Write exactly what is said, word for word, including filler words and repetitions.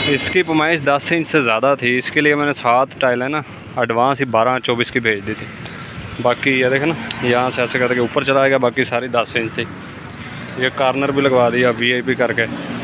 इसकी पैमाइश दस इंच से ज़्यादा थी, इसके लिए मैंने सात टाइल है ना एडवांस ही बारह चौबीस की भेज दी थी। बाकी ये देखें ना, यहाँ से ऐसे करके ऊपर चला गया, बाकी सारी दस इंच थी। ये कॉर्नर भी लगवा दिया वी आई पी करके।